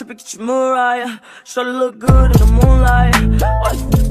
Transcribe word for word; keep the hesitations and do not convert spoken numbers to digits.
Pikachu Mariah. Shorty look good in the moonlight. What?